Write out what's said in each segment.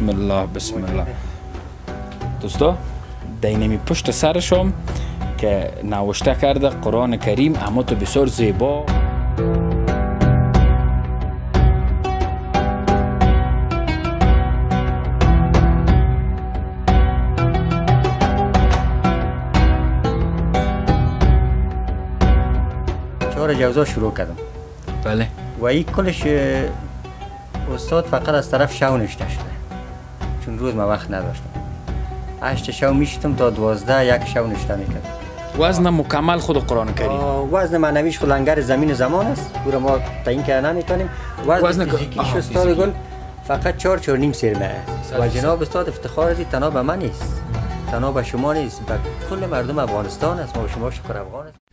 بسم الله بسم الله. دوستا دینمی پشت سرشم که نوشته کرده قرآن کریم اما تو بسیار زیبا. چهار جوزا شروع کردم. بله. و این کلش استاد فقط از طرف شو نشته شده، چون روز ما وقت نداشتم. 8 شو میشتم تا 12 یک شو نشته میکردم. وزن مکمل خود قرآن کریم. وزن معنویش خود لنگر زمین و زمان است، او را ما تعیین کردن نمیتونیم. وزن فیزیکیش استاد گل فقط 4.5 سرمه است. و جناب استاد افتخار است، تنها به من نیست، تنها به شما نیست، به کل مردم افغانستان است. ما شما شکر افغان است.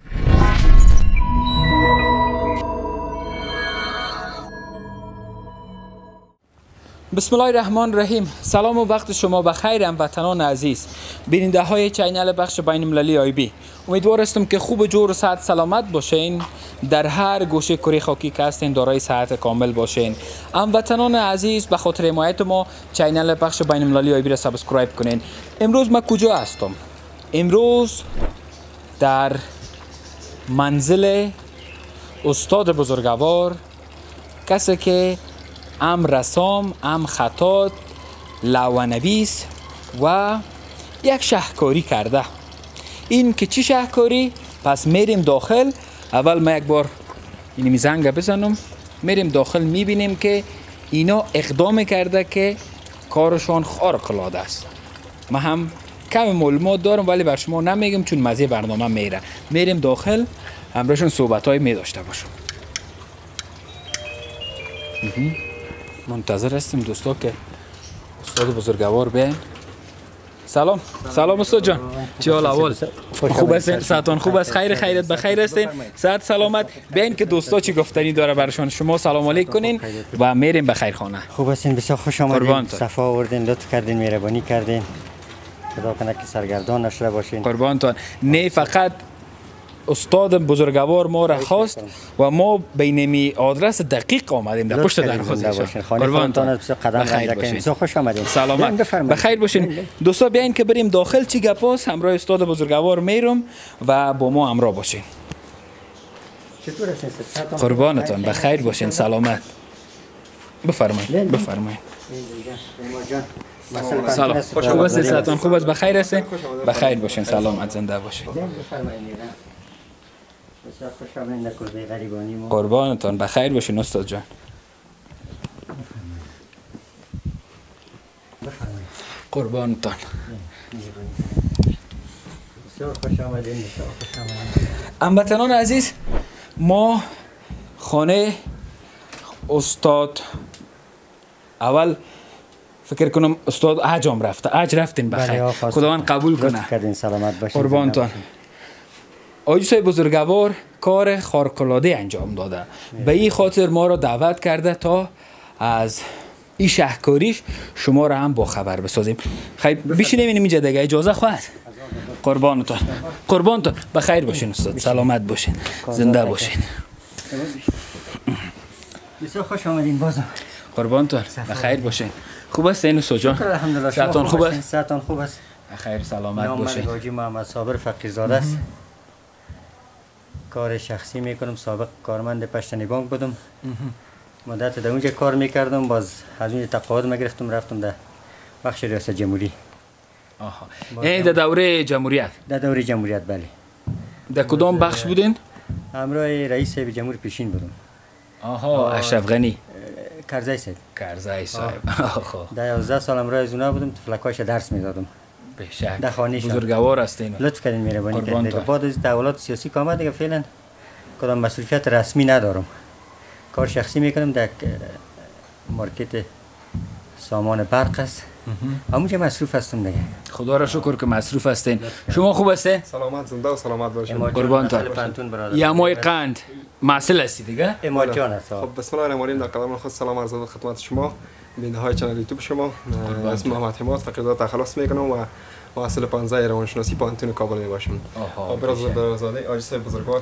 بسم الله الرحمن الرحیم. سلام و وقت شما بخیر هموطنان عزیز، بیننده های چینل بخش بین المللی آی بی. امیدوار هستم که خوب و جور و صحت سلامت باشین، در هر گوشه کره خاکی که هستین دارای صحت کامل باشین. هموطنان عزیز به خاطر حمایت ما چینل بخش بین المللی آی بی را سابسکرایب کنین. امروز من کجا هستم؟ امروز در منزل استاد بزرگوار، کسی که ام رسام، ام خطاط، لوح‌نویس و یک شهکاری کرده. این که چی شهکاری؟ پس میریم داخل. اول ما یک بار این زنگ بزنم، میریم داخل میبینیم که اینا اقدام کرده که کارشان خارق العاده است. ما هم کم معلومات دارم ولی بر شما نمیگم چون مزه برنامه میره. میریم داخل همراهشون صحبت‌های می داشته باشم. منتظر هستیم دوستا که استاد بزرگوار بیاین. سلام. سلام استاد جان. چه حال احوال؟ خوب هستین؟ صحتتون خوب است؟ خیرت بخیر هستین؟ صحت سلامت. بیاین که دوستا چی گفتنی داره برشان. شما سلام علیک کنین و میریم به خیرخانه. خوب هستین؟ بسیار خوش آمدین. صفا آوردین، لطف کردین، مهربانی کردین. خدا کنه که سرگردان نشده باشین. قربانتون. نه فقط استاد بزرگوار ما را خواست و ما بینمی آدرس دقیق آمدیم در پشت دروازه. قربانتون قدم بخیر. خوش آمدین. سلامت. بخیر باشین. دوستا بیاین که بریم داخل چی گپاست. همراه استاد بزرگوار میرم و با ما همراه باشین. چطور هستین؟ قربانتون بخیر باشین. سلامت. بفرمایید. بفرمایید. سلام. خوب هستین؟ صحتتون خوب است؟ بخیر هستین؟ بخیر باشین. سلامت زنده باشین. قربانتون بخیر باشین استاد جان. قربانتون. هموطنان عزیز، ما خانه استاد اول فکر کنم استاد عجام رفته. رفتین بخیر. خداوند قبول کنه. قربانتون. آقای صاحب بزرگوار کار خارق‌العاده انجام داده. به این خاطر ما را دعوت کرده تا از این شهکاریش شما را هم با خبر بسازیم. خیلی بشینیم اینجا دیگه، اجازه خواهد؟ قربانتون. قربانتون بخیر باشین استاد. سلامت باشین. زنده باشین. بسیار خوش آمدین بازم. قربانتون بخیر باشین. خوب هستین استاد جان؟ الحمدلله. صحتتون خوب است؟ صحتتون خوب است؟ بخیر سلامت باشین. نام حاجی محمد صابر فقیرزاده است. کار شخصی میکنم. سابق کارمند پشتنی بانک بودم. مدت در اونجا کار میکردم، باز از اونجا تقاعد میگرفتم، رفتم در بخش ریاست جمهوری. یعنی در دوره جمهوریت؟ در دوره جمهوریت بله. در کدام بخش بودین؟ همراه رئیس جمهور پیشین بودم. اشرف غنی. کرزی صاحب. کرزی صاحب. در 11 سال همراه از اونا بودم، تفلکاش درس میدادم. بشک. در خانه بزرگوار هستین. لطف کردین، مهربانی کردین. بعد از تحولات سیاسی که آمد دیگه فعلا کدام مسئولیت رسمی ندارم. کار شخصی میکنم در مارکت سامان برق است. همونجا مصروف هستم دیگه. خدا را شکر که مصروف هستین. شما خوب هستین؟ سلامت زنده و سلامت باشین. قربانتون. یمای قند محصل هستی دیگه؟ اماد جان است. خب بسم الله الرحمن الرحیم. در قدم خود سلام عرض خدمت شما بیننده های کانال یوتیوب شما. اسم محمد حماد فقیرزاده تخلص میکنم و محصل 15 روانشناسی پانتون کابل میباشم. برادرزاده آقای صاحب بزرگوار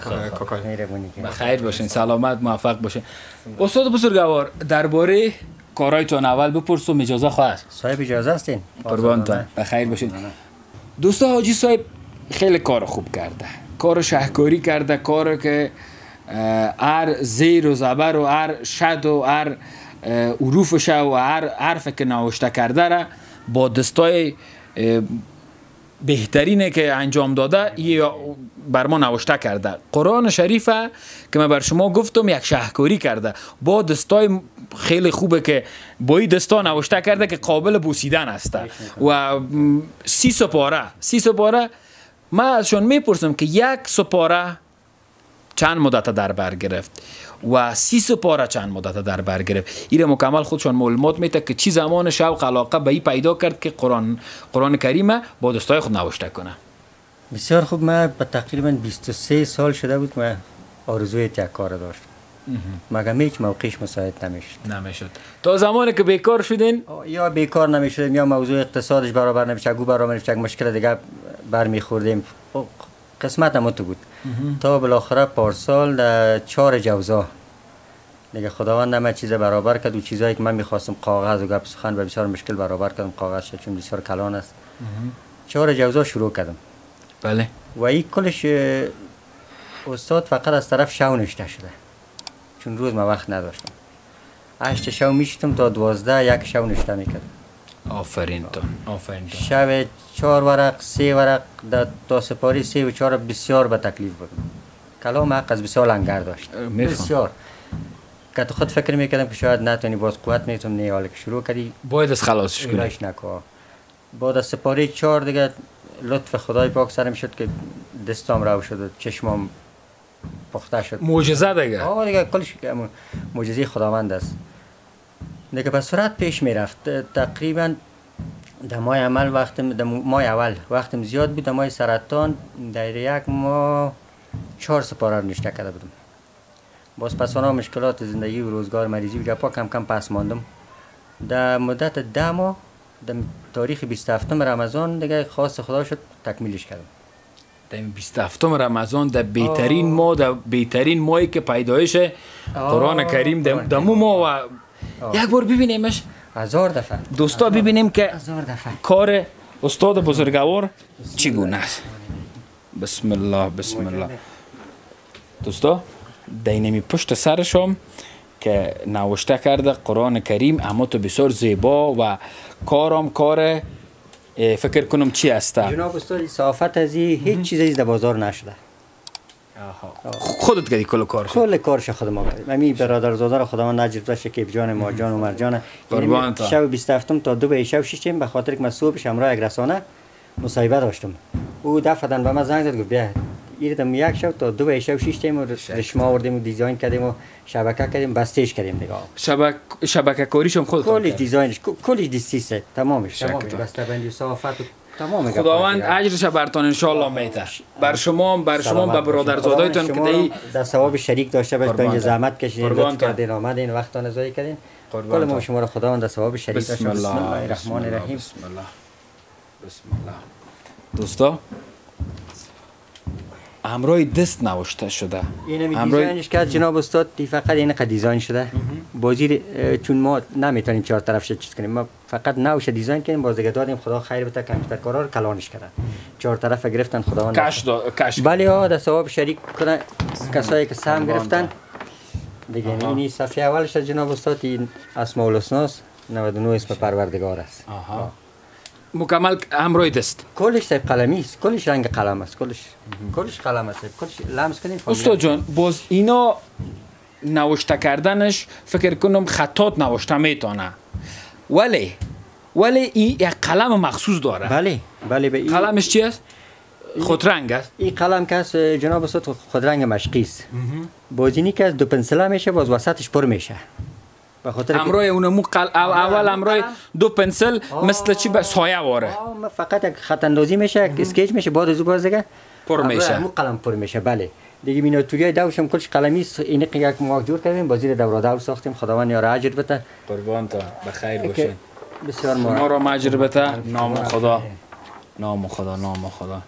کاکای. بخیر باشین، سلامت، موفق باشین. استاد بزرگوار، درباره کارایتون اول بپرسم اجازه خواهد. صاحب اجازه هستین؟ قربانتون بخیر باشید. دوستا حاجی صاحب خیلی کار خوب کرده، کار شهکاری کرده، کار که هر زیر و زبر و هر شد و هر حروفش و هر حرف که نوشته کرده را با دستای بهترینه که انجام داده یه بر ما نوشته کرده. قرآن شریفه که من بر شما گفتم یک شهکاری کرده با دستای خیلی خوبه که با این دستا نوشته کرده که قابل بوسیدن است و 30 سپاره من ازشون میپرسم که یک سپاره چند مدت در بر گرفت و 30 سپاره چند مدت در بر گرفت. این مکمل خودشون معلومات میده که چی زمان شوق علاقه به این پیدا کرد که قرآن کریم با دستای خود نوشته کنه. بسیار خوب. من تقریبا 23 سال شده بود من آرزوی یک کار داشتم مگر هیچ موقعش مساعد نمیشد. تا زمانی که بیکار شدین یا بیکار نمیشدیم یا موضوع اقتصادش برابر نمیشه، برابر نمیشه، مشکل دیگه برمیخوردیم. قسمت هم تو بود تا بالاخره پارسال در 4 جوزا دیگه خداوند هم چیز برابر کرد و چیزایی که من میخواستم کاغذ و گپ سخن به بسیار مشکل برابر کردم کاغذ شد چون بسیار کلان است. 4 جوزا شروع کردم. بله. و این کلش استاد فقط از طرف شو نشته شده چون روز ما وقت نداشتم. 8 شو میشتم تا 12 یک شو نشته میکردم. آفرین تو. شب 4 ورق 3 ورق تا سپاری 3 و 4 بسیار به تکلیف بود. کلام حق از بسیار لنگر داشت. بسیار که تو خود فکر میکردم که شاید نتونی باز قوت نیتون نه حالا که شروع کردی باید از خلاصش کنی. بعد از سپاری 4 دیگه لطف خدای پاک سرم شد که دستام رو شد و چشمام پخته شد. معجزه دیگه. دیگه کلش معجزه خداوند است. دیگه به سرعت پیش میرفت. تقریبا در ماه اول وقتم زیاد بود. در ماه سرطان در یک ماه 4 سپاره رو نشته کرده بودم. باز پس آنها مشکلات زندگی و روزگار مریضی و جپا کم کم پس ماندم. در مدت 10 ماه در تاریخ 27 رمضان دیگه خواست خدا شد تکمیلش کردم. در 27 رمضان در بهترین ماه، در بهترین ماهی که پیدایش قرآن کریم در مو ماه و یک بار ببینیمش 1000 دفعه دوستا ببینیم که کار استاد بزرگوار چگونه است. بسم الله بسم الله. دوستا دینمی پشت سرشم که نوشته کرده قرآن کریم اما تو بسیار زیبا و کارم کار فکر کنم چی است. جناب استاد صحافت از هیچ چیزی در بازار نشده. خودت کردی کل کارش؟ کل کارش خود ما کردیم. امی برادرزاده را خداوند اجر بده شکیب جان ما جان و مرجان. شب 27 تا 2 شب شیشتیم به خاطر که من صبحش همراه یک رسانه مصاحبه داشتم. او دفعه به من زنگ زد گفت بیا ایرتم یک شب تا 2 شب شیشتیم و رشمه آوردیم و دیزاین کردیم و شبکه کردیم بستهش کردیم دیگه. شبکه کاریش هم خود کلی دیزاینش کلی دیستیسه تمامش بسته بندی صحافت تمام. خداوند اجرش برتون ان شاء الله میده. بر شما به برادرزادایتون که در ثواب شریک داشته باش. تا زحمت کشیدین لطف کردین آمدین وقتان ضایع کردین. کل ما شما رو خداوند در ثواب شریک داشته. بسم الله الرحمن الرحیم. بسم الله. دوستا همراه دست نوشته شده. این دیزاینش کرد جناب استاد فقط این قد دیزاین شده. بازی چون ما نمیتونیم 4 طرفش چیز کنیم ما فقط نوش دیزاین کردیم باز دیگه دادیم خدا خیر بده کامپیوتر کارا رو کلانش کردن 4 طرف گرفتن خداوند کش بله در ثواب شریک کنن کسایی که سهم گرفتن دیگه. این صفحه اولش جناب استاد این اسماء الحسنا 99 اسم پروردگار است. مکمل همراه دست کلش قلمی است. کلش رنگ قلم است. کلش قلم است. کلش لمس کنیم. استاد جان باز اینا نوشته کردنش فکر کنم خطات نوشته میتونه ولی این یک قلم مخصوص داره. بله به این قلمش چی است؟ خودرنگ است. این قلم که است جناب استاد خودرنگ مشقی است. بازینی که از 2 پنسل میشه باز وسطش پر میشه. همراه اونمو اول همراه 2 پنسل مثل چی به سایه واره. فقط یک خط اندازی میشه یک اسکیچ میشه بعد از باز دیگه پر میشه. همون قلم پر میشه. بله دیگه میناتوری دوشم کلش قلمی است. این یک ماک جور کردیم بازی دور داو ساختیم خداوند یار اجر بده. قربان تا بخیر باشین. بسیار ما رو اجر بده. نام خدا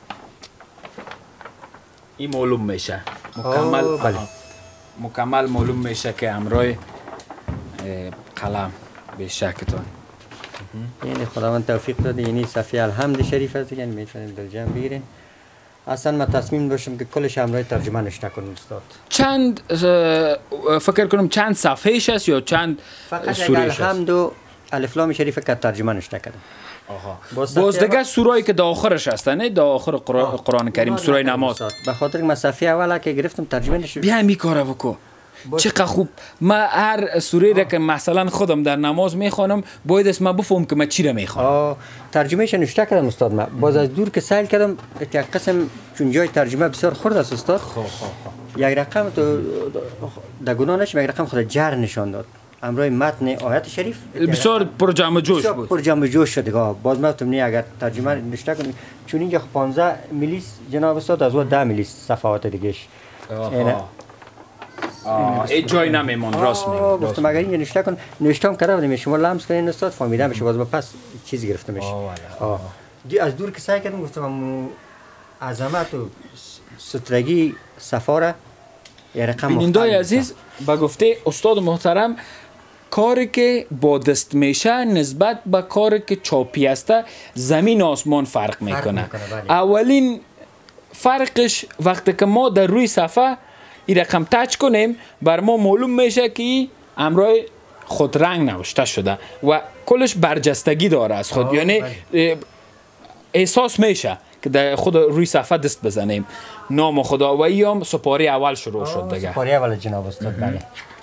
این معلوم میشه مکمل معلوم میشه که همراه قلم به شکتان. یعنی خداوند توفیق داده، یعنی صفحه الحمد شریف است، یعنی میتونیم در جمع بگیریم. اصلا من تصمیم داشتم که کلش همراه ترجمه نشته کنم استاد. چند فکر کنم چند صفحهش است یا چند سورهش است؟ الحمد و الف لام شریف که ترجمه نشته کردم. باز دیگه سوره‌ای که در آخرش هست نه، در آخر قرآن کریم سوره نماز. به خاطر که من صفحه اوله که گرفتم ترجمه نشد. بیا می کارو بکو. چقدر خوب. من هر سوره را که مثلا خودم در نماز میخوانم باید اسم بفهم که من چی را میخوانم. ترجمهش نشته کردم استاد. من باز از دور که سیل کردم یک قسم چون جای ترجمه بسیار خرد است استاد. یک رقم تو در گناه نشم، یک رقم خود جر نشان داد. امروی متن آیت شریف بسیار پر جمع جوش بود. پر جمع جوش شد. باز من گفتم نه اگر ترجمه نشته کنم چون اینجا 15 میلیس جناب استاد از 10 میلیس صفحات دیگهش. ای جای نمیمون. راست میگم. گفتم اگر این نشته کن نشتم کردم شما لمس کنین استاد فهمیدم بشه. باز پس چیزی گرفتمش. از دور که سعی کردم گفتم عظمت و سترگی سفاره یه رقم بینندای عزیز با گفته استاد محترم کاری که با دست میشه نسبت به کاری که چاپی است زمین آسمان فرق میکنه. اولین فرقش وقتی که ما در روی صفحه این رقم تچ کنیم بر ما معلوم میشه که امرای خود رنگ نوشته شده و کلش برجستگی داره از خود. یعنی احساس میشه که در خود روی صفحه دست بزنیم. نام خدا و ایام سپاره اول شروع شد دیگه. سپاره اول جناب استاد. بله.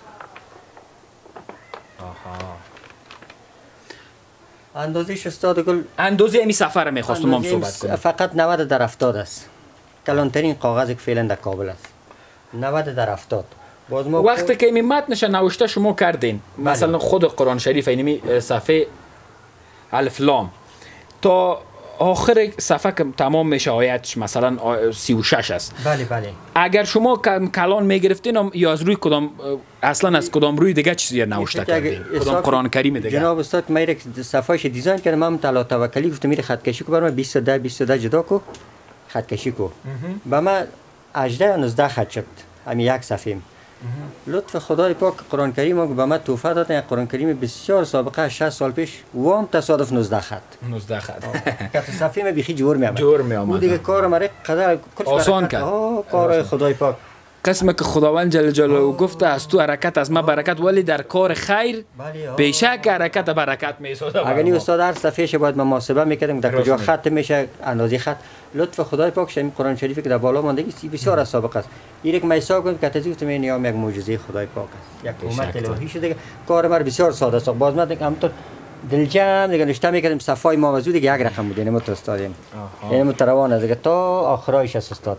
اندازه‌اش استاد گل اندازه این سفر میخواستم هم صحبت کنم. فقط 90 در 70 است. کلانترین کاغذی که فعلا در کابل است. 90 در 70. باز ما وقتی که این متنش نوشته شما کردین مثلا خود قرآن شریف اینمی صفحه الف لام تا آخر صفحه که تمام میشه آیتش مثلا 36 است. بله بله. اگر شما کلان میگرفتین یا از روی کدام اصلا از کدام روی دیگه چیزی نوشته کردین؟ کدام قرآن کریم دیگه؟ جناب استاد من یک صفحهش دیزاین کردم. من طلا توکلی گفتم میره خط کشی کو برام 20 جدا کو خط کشی کو. با من 18 یا 19 خط شد. همین یک صفحه. لطف خدای پاک قرآن کریم به من تحفه دادن. قرآن کریم بسیار سابقه 60 سال پیش و هم تصادف 19 خط. 19 خط. که صفحه من بیخی جور می آمد. جور می آمد. اون دیگه کار مرا قدر آسان کرد. کار خدای پاک. قسمه که خداوند جل جلاله گفته از تو حرکت از ما برکت ولی در کار خیر بیشک حرکت برکت میسازه. اگر این استاد هر صفحه باید ما محاسبه میکردیم در کجا خط میشه اندازه خط. لطف خدای پاک شمی قرآن شریفی که در بالا ماندگی بسیار از سابقه است. این یک میثاق کنید که تزیق تو نیام یک معجزه خدای پاک است. یک امت الهی شده. کار ما بسیار ساده است. باز ما همونطور دلجم دیگه نشته میکردیم صفای ما وجود دیگه یک رقم بود. یعنی متوستادیم. یعنی متروان از دیگه تا آخرایش است استاد.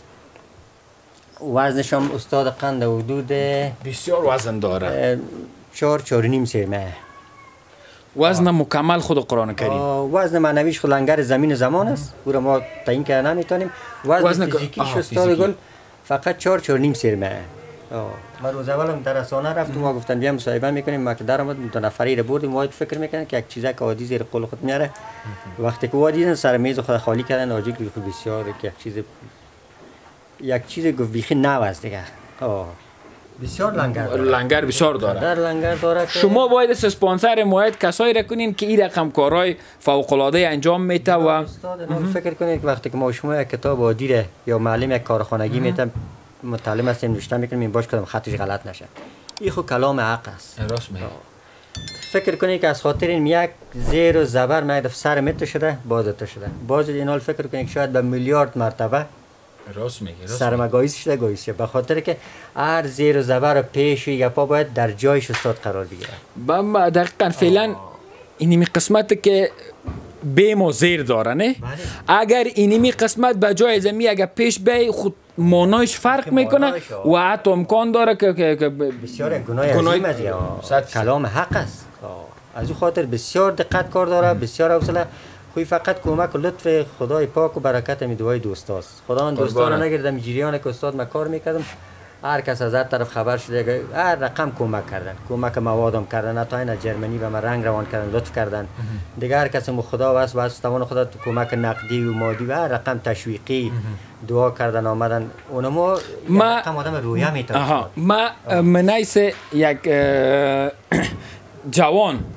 وزنش هم استاد قند حدود بسیار وزن داره. 4.5 سرمه. وزن مکمل خود قرآن کریم. وزن معنویش خود لنگر زمین زمان است. او را ما تعیین کردن نمیتونیم. وزن فیزیکیش استاد گل فقط 4.5 سرمه. من روز اولم در رسانه رفتم ما گفتن بیا مصاحبه میکنیم. ما که در اومد دو نفری رو بردیم واید فکر میکنن که یک چیزا که عادی زیر قول خود میاره. وقتی که وادیدن سر میز خود خالی کردن آجیک بسیار یک چیز گفت بیخی نو است دیگه. بسیار لنگر بسیار داره. در لنگر داره. شما باید اسپانسر موید کسایی را کنین که این رقم کارهای فوق العاده انجام میده و فکر کنید که وقتی که ما شما یک کتاب عادی یا معلم یک کارخانگی میتم متعلم هستیم نوشته میکنیم این باش کدام خطش غلط نشه. این خود کلام حق است. راست میگی. فکر کنید که از خاطر این یک زیر و زبر ما دفعه سر مت شده بازت شده. باز این حال فکر کنید شاید به میلیارد مرتبه راست میگی. سرمگایش شده گویش به خاطر که هر زیر و زبر و پیش یا پا باید در جایش استاد قرار بگیره. با دقیقاً فعلا اینمی قسمت که بیم و زیر داره نه؟ اگر اینمی قسمت به جای زمین اگر پیش بی خود مانایش فرق میکنه و حتی امکان داره که بسیار گناه عظیم است. کلام حق است. از او خاطر بسیار دقت کار داره. بسیار حوصله. خوی فقط کمک و لطف خدای پاک و برکت می دوای دوستاست. خدا من دوستان رو نگردم جریان که استاد من کار میکردم. هر کس از هر طرف خبر شده که هر رقم کمک کردن. کمک موادم کردن. حتی این جرمنی به من رنگ روان کردن لطف کردن. دیگه هر کس خدا واسه توان خدا کمک نقدی و مادی و هر رقم تشویقی دعا کردن آمدن. اونم ما رقم آدم رویا میتونه. ما منیس یک جوان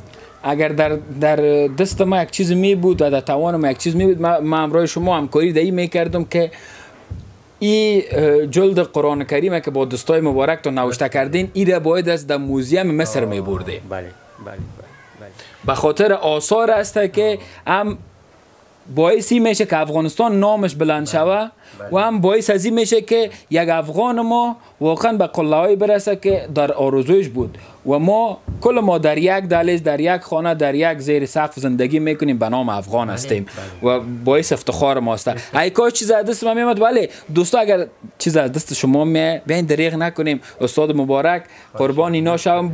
اگر در دست ما یک چیز می بود و در توان ما یک چیز می بود، ما همراه شما همکاری در این میکردم که این جلد قرآن کریم که با دستای مبارک تو نوشته کردین، این را باید از در موزیم مصر می برده. بله. به خاطر آثار است که هم باعثی میشه که افغانستان نامش بلند شوه و هم باعث ازی میشه که یک افغان ما واقعا به قله‌ای برسه که در آرزویش بود و ما کل ما در یک دهلیز، در یک خانه، در یک زیر سقف زندگی میکنیم به نام افغان هستیم و باعث افتخار ماست. ای کاش چیز از دست ما میاد. ولی دوستا اگر چیز از دست شما می بیاین دریغ نکنیم. استاد مبارک قربان اینا شوم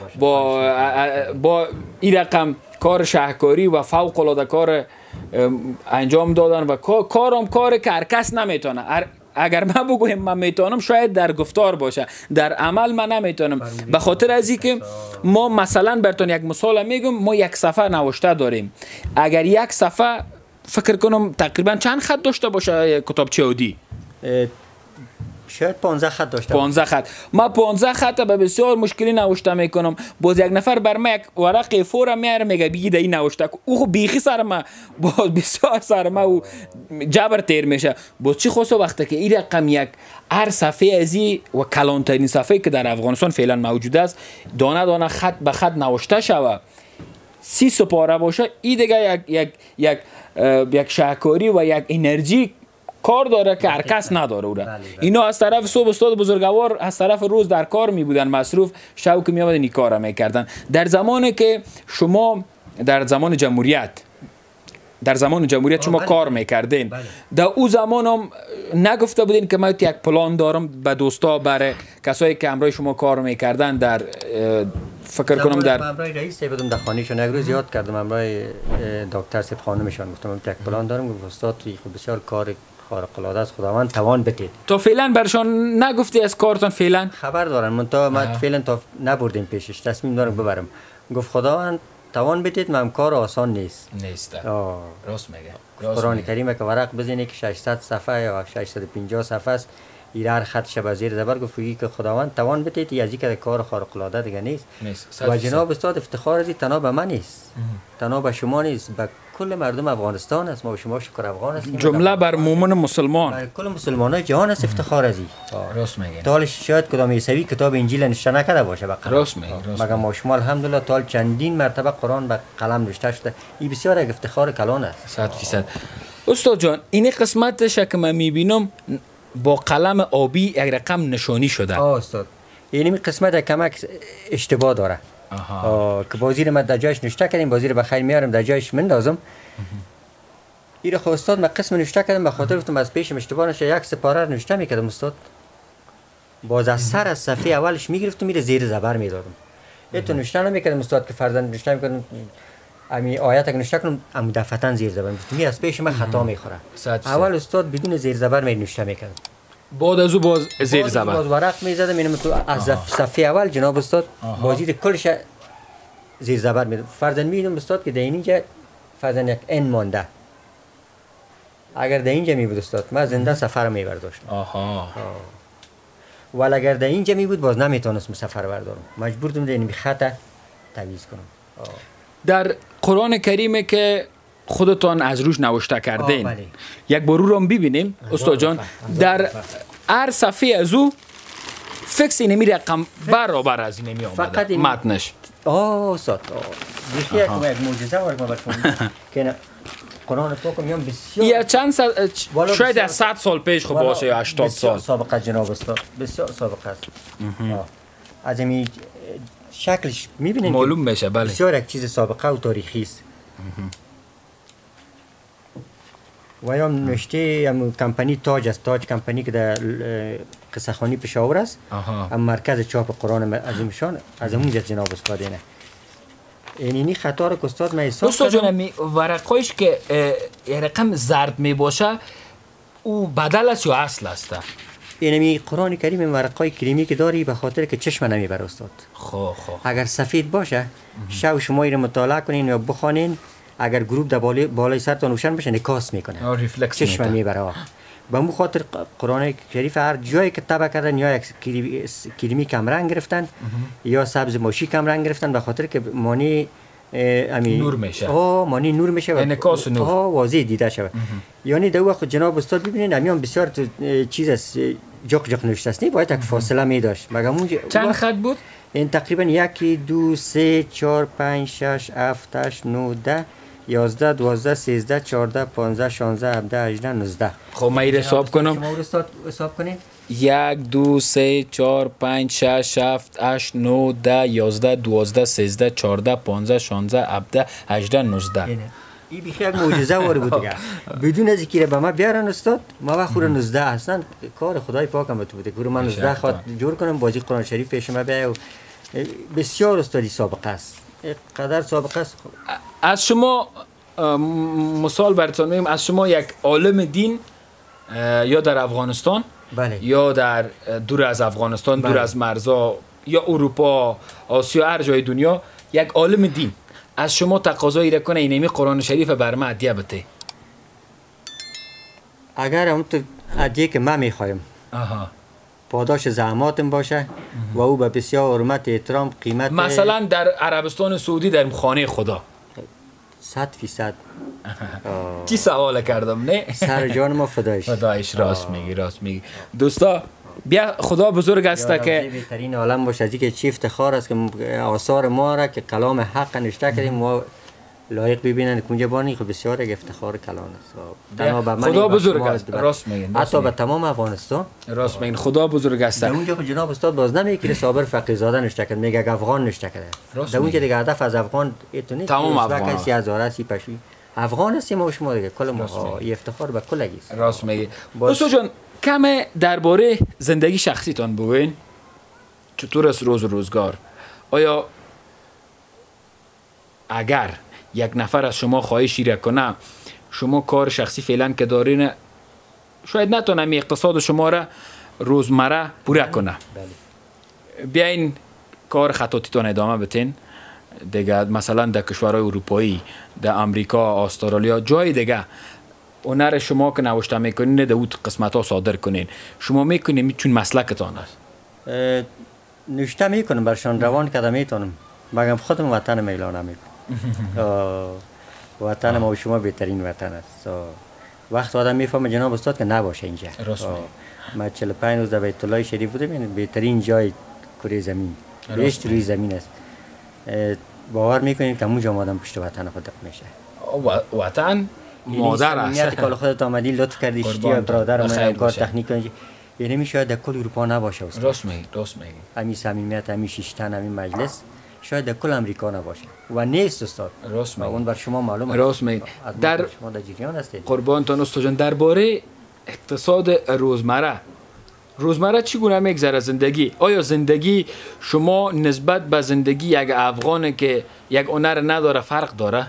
با این رقم کار شهرکاری و فوق العاده کار انجام دادن و کار که هر کس نمیتونه. اگر من بگویم من میتونم شاید در گفتار باشه، در عمل من نمیتونم. به خاطر از اینکه ما مثلا براتون یک مثال میگم، ما یک صفحه نوشته داریم. اگر یک صفحه فکر کنم تقریبا چند خط داشته باشه کتابچه عادی؟ شاید 15 خط داشته. 15 خط. ما 15 خط به بسیار مشکلی نوشته میکنم. باز یک نفر بر ما یک ورق فورا میاره میگه بگید این نوشته. او بیخی سر ما باز بسیار سر ما و جبر تیر میشه. باز چی خاصه وقتی که این رقم یک هر صفحه ازی و کلانترین صفحه که در افغانستان فعلا موجود است دانه دانه خط به خط نوشته شوه 30 سپاره باشه، این دیگه یک شهرکاری و یک انرژی کار داره که هر کس نداره. او اینا از طرف صبح استاد بزرگوار از طرف روز در کار می بودن، مصروف شب که می آمدن این کار میکردن. در زمانی که شما در زمان جمهوریت شما کار میکردین، در او زمان هم نگفته بودین که من یک پلان دارم به دوستا برای کسایی که همراه شما کار میکردن در فکر کنم در همراه رئیس بودم در خانهشون یک روز یاد کردم همراه دکتر صاحب خانمشان گفتم یک پلان دارم که استاد توی خود بسیار کار خارق العاده است، خداوند توان بده. تو فعلا برشان نگفتی از کارتون؟ فعلا خبر دارن من فعلا تا نبردیم پیشش، تصمیم دارم ببرم. گفت خداوند توان بدید، من کار آسان نیست. راست میگه. قرآن کریم که ورق بزنی که 600 صفحه یا 650 صفحه است، این هر خطش به زیر زبر گفت که خداوند توان بدید، از اینکه کار خارق العاده دیگه نیست. و جناب استاد افتخار از تنها به من نیست، تنها به شما نیست، به کل مردم افغانستان است. ما به شما شکر افغان هستیم، جمله بر مومن مسلمان، بر کل مسلمانای جهان است افتخار از این. راست میگه. تال شاید کدام عیسوی کتاب انجیل نوشته نکرده باشه به قلم. راست میگه. مگر ما شما الحمدلله تال چندین مرتبه قرآن به قلم نوشته شده. این بسیار یک افتخار کلان است. 100%. استاد جان این قسمتش که من میبینم با قلم آبی یک رقم نشانی شده. استاد این قسمت کمک اشتباه داره. که بازی رو من در جایش نوشته کردیم، بازی رو بخیر میارم در جایش مندازم. این رو خب استاد من قسم نوشته کردم به خاطر گفتم از پیشم اشتباه نشه، یک سپاره رو نوشته میکردم استاد، باز از سر از صفحه اولش میگرفتم میره زیر زبر میدادم. اینو نوشته نمیکردم استاد که فرضاً نوشته میکردم امی آیات اگه نوشته کنم ام دفعتاً زیر زبر می از پیش من خطا میخوره. اول استاد بدون زیر زبر می نوشته میکرد، بعد از او باز زیر زبر باز ورق میزدم اینم تو از صفحه اول جناب استاد بازی کلش زیر زبر میدم. فرضاً میدونم استاد که در اینجا فرضاً یک ان مانده، اگر در اینجا می بود استاد من زنده سفر می برداشتم. ولی اگر در اینجا می بود باز نمیتونستم سفر بردارم، مجبور بودم در این خط تعویض کنم. در قرآن کریم که خودتان از روش نوشته کردین یک بار رو هم ببینیم استاد جان. در هر صفحه از او فکس اینمی رقم برابر از اینمی آمده متنش. استاد یکی یک معجزه وارد ما برشون که قرآن پاک میام بسیار یا چند شاید از 100 سال پیش خب باشه یا 80 سال سابقه جناب استاد، بسیار سابقه است. از این شکلش میبینید معلوم میشه. بله بسیار یک چیز سابقه و تاریخی است. و یا نوشته کمپانی تاج است، تاج کمپانی که در قصه خانی پشاور است، مرکز چاپ قرآن عظیمشان از اونجا جناب استاد. اینه اینی خطا رو که استاد من حساب استاد جان ورقایش که رقم زرد می باشه او بدل است یا اصل است؟ اینمی قرآن کریم این ورقای کریمی که داری به خاطر که چشم نمیبره استاد. اگر سفید باشه شب شما این مطالعه کنین یا بخوانین، اگر گروپ در بالای سرتان روشن بشه نکاس میکنه، چشم میبره. به اون خاطر قرآن شریف هر جایی که طبع کردن یا یک کریمی کم رنگ گرفتن یا سبز ماشی کم رنگ گرفتن، به خاطر که مانی نور میشه مانی نور میشه و انعکاس نور واضح دیده شود. یعنی در وقت جناب استاد ببینید همیان بسیار چیز است، جق جق نوشته است، باید یک فاصله می داشت. چند خط بود؟ این تقریبا 1 2 3 4 5 6 7 8 9 10 11 12 13 14 15 16 17 18 19. خب من این حساب کنم. شما استاد حساب کنید. 1 2 3 4 5 6 7 8 9 10 11 12 13 14 15 16 17 18 19. این بیخی یک معجزه واره بود دیگه. بدون از اینکه به ما بیارن استاد، ما وقت خور 19 اصلا کار خدای پاک هم تو بوده. که من 19 خواهد جور کنم بازی قرآن شریف پیش ما بیاید و بسیار استادی سابقه است. قدر سابقه است. از شما مثال براتون میگم، از شما یک عالم دین یا در افغانستان بله. یا در دور از افغانستان دور از مرزا یا اروپا آسیا هر جای دنیا یک عالم دین از شما تقاضایی را کنه اینمی قرآن شریف بر ما هدیه بده، اگر اون تو هدیه که من میخوایم پاداش زحماتم باشه و او به بسیار حرمت احترام قیمت، مثلا در عربستان سعودی در خانه خدا 100%. چی سوال کردم نه؟ سر جان ما فدایش. راست میگی راست میگی. دوستا بیا خدا بزرگ است که بهترین عالم باشه، از اینکه چی افتخار است که آثار ما را که کلام حق نوشته کردیم و لایق ببینن کنجا بانی خب بسیار یک افتخار کلام است. خدا بزرگ است. راست میگین. حتی به تمام افغانستان راست میگین. خدا بزرگ است. در اونجا که جناب استاد باز نمیگه که صابر فقیه زاده نوشته کرد، میگه افغان نوشته کرده. در اونجا دیگه هدف از افغان ایتونی تمام افغان کسی هزاره سی پشی افغان هستیم ما شما دیگه کل ما افتخار به کل است. راست میگی. استاد جان کم درباره زندگی شخصیتان بگوین. چطور است روز و روزگار؟ آیا اگر یک نفر از شما خواهشی را کنه شما کار شخصی فعلا که دارین شاید نتونم اقتصاد شما را روزمره پوره کنه، بیاین کار خطاطیتان ادامه بتین دیگه، مثلا در کشورهای اروپایی، در امریکا، استرالیا، جای دیگه هنر شما که نوشته میکنین در اون قسمت ها صادر کنین، شما میکنین چون مسلکتان است. نوشته میکنم برشان روان کده میتونم مگم خودم وطن میلانه میکنم. وطن ما و شما بهترین وطن است. وقت آدم میفهمه جناب استاد که نباشه اینجا. ما 45 روز در بیت الله شریف بودم، بهترین جای کره زمین، بیشتر روی زمین است. باور میکنید که اونجا آدم پشت وطن خود میشه. وطن مادر است. نیت کال خودت آمدی لطف کردی شتی و برادر من کار تکنیک کنی، یعنی میشه در کل اروپا نباشه استاد. راست میگی راست میگی. همین صمیمیت، همین شیشتن، همین مجلس شاید در کل امریکا نباشه و نیست استاد. راست میگی. اون بر شما معلومه. راست میگی. در شما در جریان هستید. قربانتان استاد جان، درباره اقتصاد روزمره چگونه میگذره زندگی؟ آیا زندگی شما نسبت به زندگی یک افغان که یک هنر نداره فرق داره؟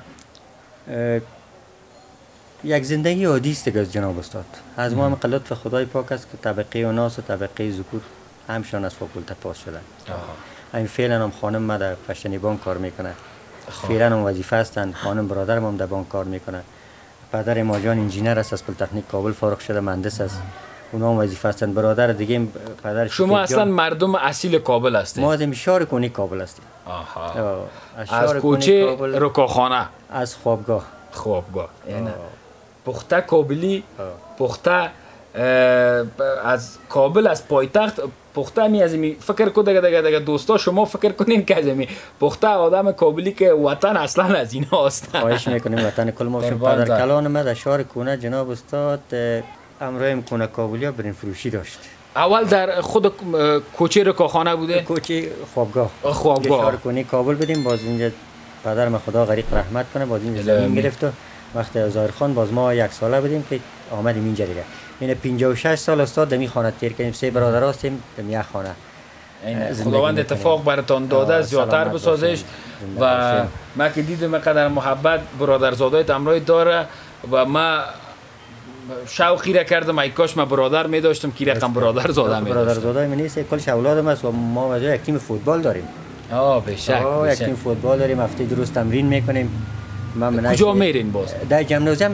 یک زندگی عادی است که جناب استاد. از ما هم لطف خدای پاک است که طبقه اوناس و طبقه ذکور همشان از فاکولته پاس شدن. همین فعلا هم خانم ما در پشتنی بانک کار میکنه. فعلا هم وظیفه هستن. خانم برادرم هم در بانک کار میکنه. پدر ما جان انجینر است، از پلیتکنیک کابل فارغ شده، مهندس است. اونا هم وظیفه هستن. برادر دیگه پدر شما اصلا مردم اصیل کابل هستید؟ ما از شهر کنی کابل هستیم. از کوچه رکاخانه، از خوابگاه. یعنی پخته کابلی، پخته از کابل، از پایتخت پخته می از می فکر کو دیگه دوستا شما فکر کنین که از می پخته آدم کابلی که وطن اصلا از اینا هستن. خواهش میکنیم وطن کل ما شما. پدر کلان ما در شهر کونه جناب استاد امرویم کونه کابلیا برین فروشی داشت. اول در خود کوچه رکاخانه بوده؟ کوچه خوابگاه شهر کنی کابل بدیم. باز اینجا پدر ما خدا غریق رحمت کنه باز اینجا زمین گرفت و وقت ظاهر خان باز ما 1 ساله بودیم که آمدیم اینجا دیگه. این 56 سال استاد دمی خانه تیر کردیم. 3 برادر هستیم دمی یک خانه. خداوند اتفاق براتون داده زیادتر بسازش و ما که دیدم قدر محبت برادرزادایت امرای داره و ما شوقی را کردم ای کاش ما برادر می داشتم که رقم برادر زاده می داشتم. برادرزاده من نیست، کلش اولادم است و ما یک تیم فوتبال داریم. به شک یک تیم فوتبال داریم، هفته درست تمرین میکنیم. کجا میرین باز؟ در جمنازیم میریم.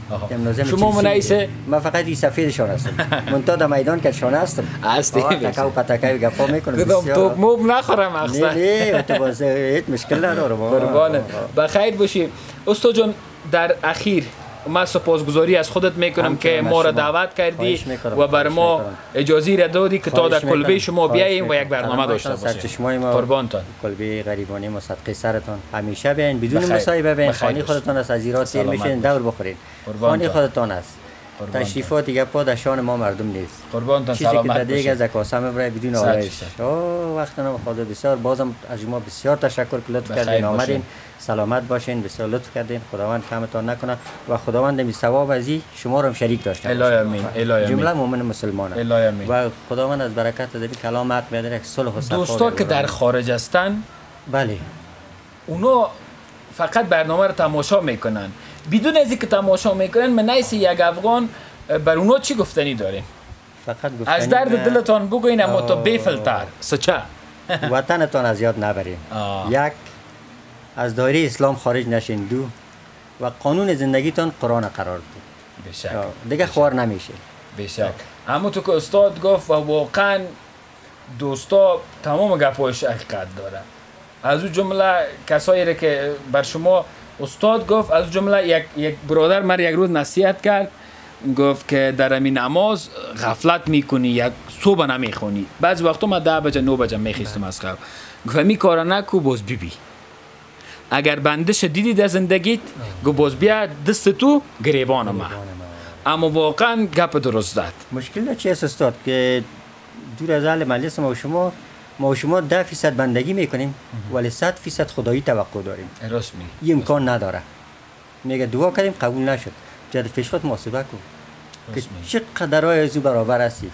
شما منعیس؟ من فقط این سفیدشان هستم. منتها در میدان که شانه هستم. هستی؟ تکاو پتکاو گپا میکنم. کدام توپ موب نخورم اقصا. نه تو باز هیچ مشکل ندارم. قربانت. بخیر باشی. استاد جان در اخیر ما سپاسگزاری از خودت میکنم که ما را دعوت کردی و بر ما اجازه را دادی که تا در کلبه شما بیاییم و یک برنامه داشته باشیم. قربانتان. کلبه غریبانی ما صدقه سرتان همیشه بیاین بدون مصاحبه بیاین. خانه خودتان است، از ایران سیر میشین دور بخورین. خانه خودتان است. تشریفات دیگه پا در شان ما مردم نیست. قربانتان سلامت باشید. چیزی که در کاسه میبره بدون آرایش. وقت نام خدا بسیار بازم از شما بسیار تشکر که لطف کردین آمدین. سلامت باشین، بسیار لطف کردین. خداوند کمتان نکنه و خداوند می ثواب از شما رو هم شریک داشته باشه. الهی آمین. الهی آمین. جمله مؤمن مسلمان. الهی آمین. و خداوند از برکت از کلام حق بیاره صلح و صفا. دوستا که در خارج هستن بله اونا فقط برنامه رو تماشا میکنن. بدون از اینکه تماشا میکنن من نیست یک افغان بر اونا چی گفتنی داریم؟ فقط گفتنی از درد دلتان بگوین اما تو بی فیلتر سچه وطنتان از یاد نبرین. یک از دایره اسلام خارج نشین. دو و قانون زندگیتان قرآن قرار دید. بشک دیگه خوار نمیشه. بشک همون تو که استاد گفت و واقعا دوستا تمام گپاش حقیقت داره. از اون جمله کسایی که بر شما استاد گفت، از جمله یک برادر من یک روز نصیحت کرد، گفت که در همین نماز غفلت میکنی، یک صبح نمیخونی. بعضی وقتا من 10 بجه 9 بجه میخیستم از خواب. گفت می کارا نکو باز بی اگر بندش دیدی در زندگیت گفت باز بیا دست تو گریبان ما. اما واقعا گپ درست داد. مشکل چی است استاد که دور از اهل مجلس ما و شما 10% بندگی میکنیم ولی 100% خدایی توقع داریم. راست میگی. این امکان نداره. میگه دعا کردیم قبول نشد. جد فشخت محاسبه کن که چقدر از او برابر هستی.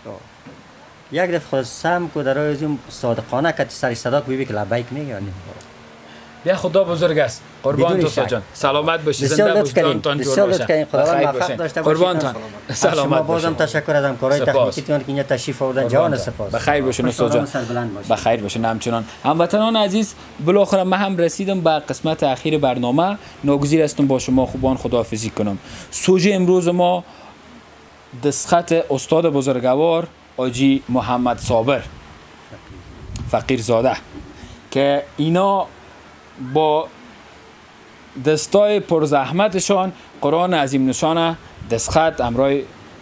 یک دفعه خود سم کو در از او صادقانه که سر صدا ببینی که لبیک میگه. بیا خدا بزرگ است. قربان تو جان. سلامت باشی. زنده باشی. جانتان جور باشه. خداوند موفق داشته باشید. قربانتان. سلامت باشید. بازم تشکر از همکارای تکنیکیتون که اینجا تشریف آوردن. جان سپاس. بخیر باشین استاد جان. بخیر باشین. همچنان هموطنان عزیز بالاخره من هم رسیدم به قسمت اخیر برنامه. ناگزیر هستم با شما خوبان خداحافظی کنم. سوژه امروز ما دستخط استاد بزرگوار حاجی محمد صابر فقیر زاده که اینا با دستای پرزحمتشان قرآن عظیم نشان دستخط امرای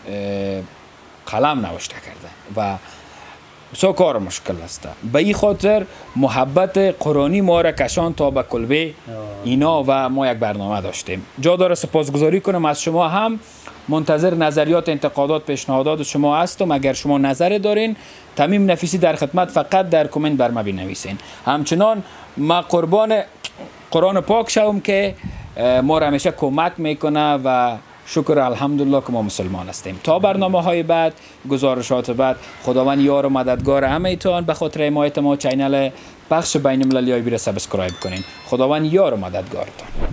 قلم نوشته کرده و بسیار کار مشکل است. به این خاطر محبت قرآنی ما را کشان تا به کلبه اینا و ما یک برنامه داشتیم. جا داره سپاسگزاری کنم از شما هم. منتظر نظریات، انتقادات، پیشنهادات شما هستم. اگر شما نظر دارین تمیم نفیسی در خدمت، فقط در کامنت بر ما بنویسین. همچنان ما قربان قرآن پاک شوم که ما را همیشه کمک میکنه و شکر الحمدلله که ما مسلمان هستیم. تا برنامه های بعد، گزارشات بعد، خداوند یار و مددگار همه ایتان. به خاطر حمایت ما چینل بخش بین المللی آیبی را سابسکرایب کنین. خداوند یار و مددگارتان.